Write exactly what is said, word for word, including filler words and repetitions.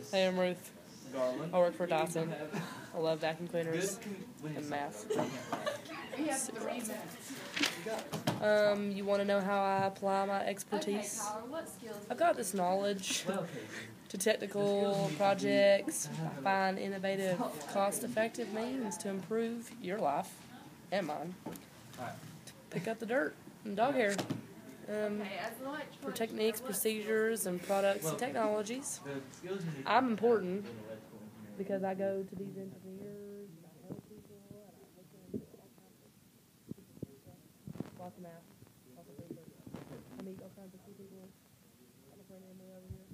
Hey, I'm Ruth. I work for Dyson. I love vacuum cleaners and math. Super awesome. Um, you want to know how I apply my expertise? I've got this knowledge to technical projects. I find innovative, cost-effective means to improve your life and mine. Pick up the dirt and dog hair. Um, for techniques, procedures, and products and technologies. I'm important because I go to these engineers, I help people, and I look into all kinds of lots of math, lots of research. I meet all kinds of cool people. I have a friend Emily over here.